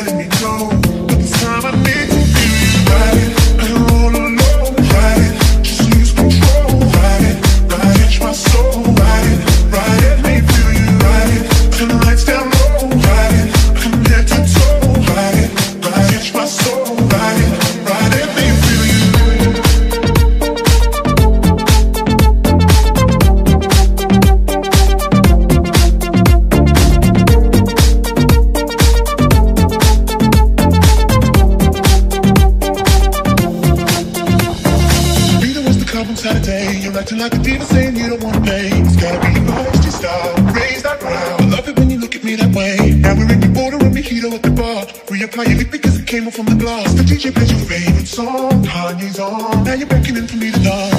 letting me go. But this time I need to feel you. Ride it, I don't wanna know. Ride it, just lose control. Ride it, catch my soul. Ride it, let me feel you. Ride it, turn the lights down low. Ride it, from head to toe. Ride it, catch my soul. Ride it, let me feel you. Saturday, you're acting like a diva, saying you don't wanna play. It's gotta be your feisty style, raise that ground. I love it when you look at me that way. Now we're in your border and mojito at the bar. Reapply your lip because it came off from the glass. The DJ plays your favorite song, Kanye's on. Now you're beckoning for me to dance.